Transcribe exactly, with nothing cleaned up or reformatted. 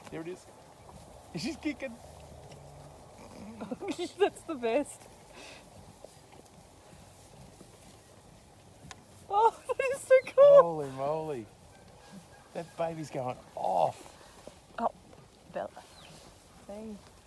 There it is. She's kicking. That's the best. Oh, that is so cool. Holy moly. That baby's going off. Oh, Bella. Hey.